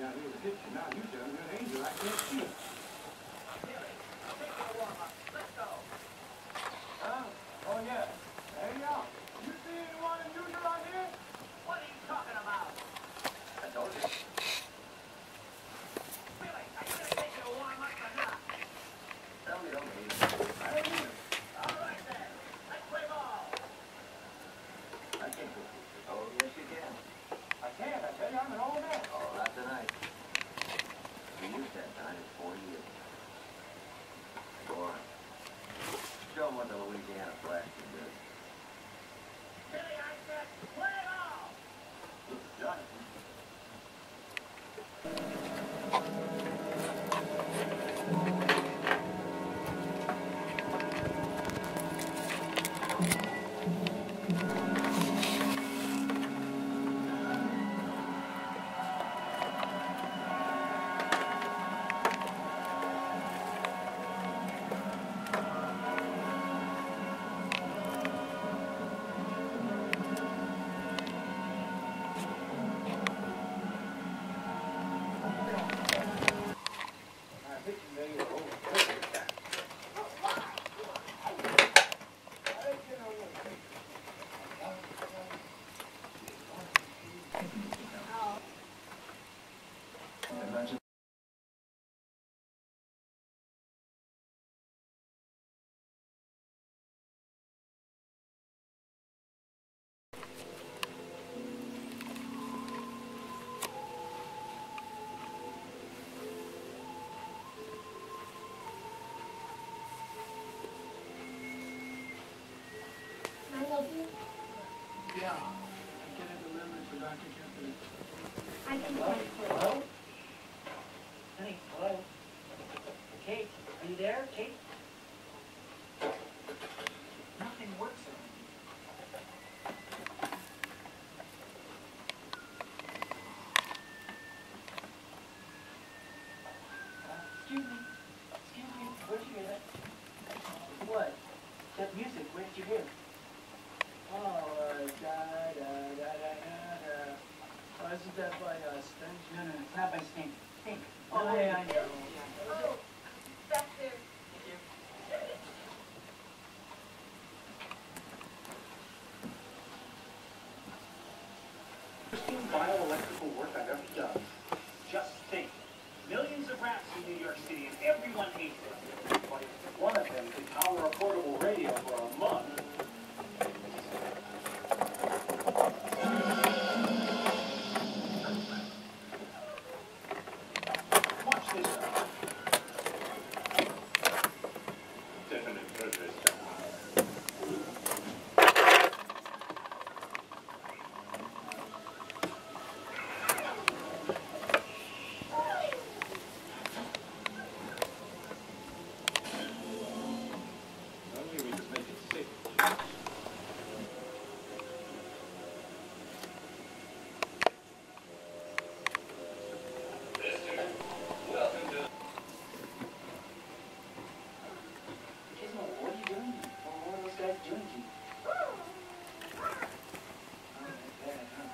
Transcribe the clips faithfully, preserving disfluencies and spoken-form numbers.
down here in the kitchen. Now you said I'm an angel. I can't see it. Let's go. Huh? Oh, yeah. Hey, y'all. You see anyone unusual out here? What are you talking about? I told you. Billy, are you going to take it a warm up or not? Tell me, don't leave. I don't either. All right, then. Let's play ball. I can't go. Oh, yes, you can. I can't. I tell you, I'm an old man. Oh, not tonight. We used that time in forty years. Go on. Show them what the Louisiana flash can do. Billy, I said play ball. Jonathan. Yeah, I get a delivery for Doctor Jeffrey. I can Hello? Hello? Honey, hello? Kate, are you there? Kate? Nothing works around here. Uh, excuse me. Excuse me. Where'd you hear that? What? That music, where did you hear it? Oh, uh, da, da, da, da, da, da. Oh, isn't that by, uh, Sting? No, no, it's not by Sting. Sting. Oh, yeah, I know. Oh, back there. Thank you. Interesting bioelectrical work I've ever done. Just think. Millions of rats in New York City, and everyone hates it. But if one of them can power a portable radio for a month, watch this stuff. Definite purpose. Only we just make it sick. Gizmo, what are you doing? What are all those guys doing to you? Oh, that's bad, huh?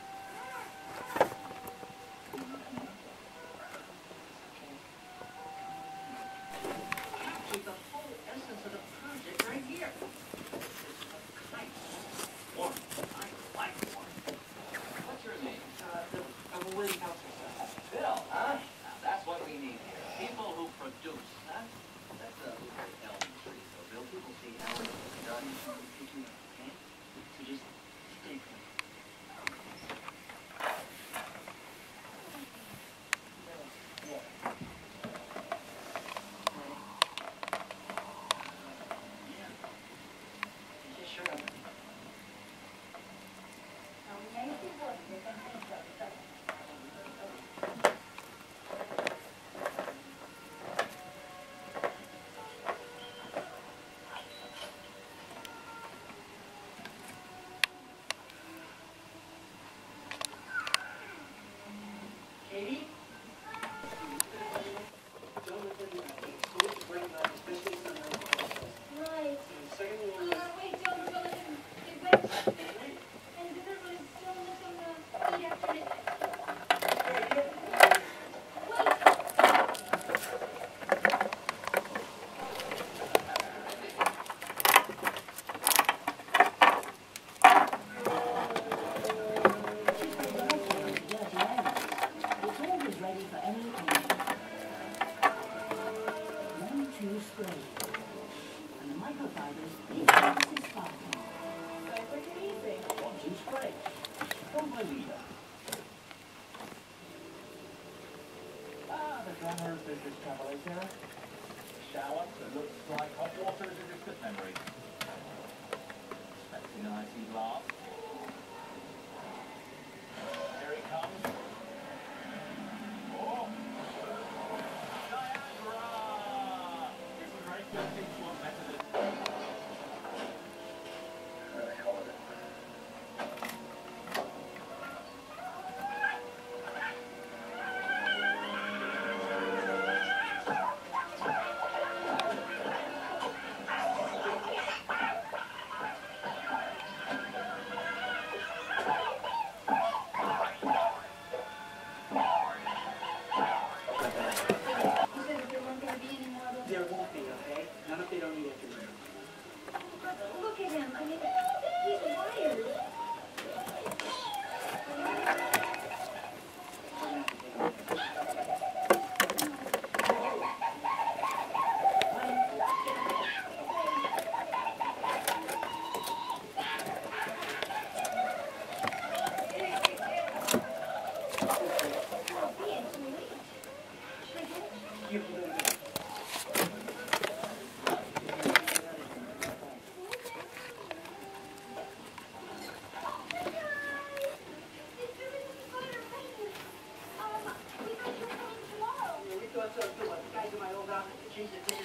Captured the whole essence of the project right here. A kite. One. I like one. What's your name? Uh, the, I'm a waiting house myself. Bill, huh? Now that's what we need here. People who produce, huh? That's a little elm tree, so Bill, people see Alan done picking up, okay? So just stay clean. Yeah. Yeah. Yeah, sure. Katie? Don't look at me. It's going to bring up, especially for your process. Right. And secondly, Uh, wait, don't go let him get wet. And the other one is don't let him uh, eat after midnight. very good. Where's Missus Cavalier? Shower that looks like hot water is a distant memory. Expecting an icy glass. Here it comes. Oh! Niagara! This is very good. Things want better than... Where the hell is it? There won't be, okay? Not if they don't need it to. But look at him. I mean, he's wired. You can do it. We thought so too, but the guys in my old office changed the ticket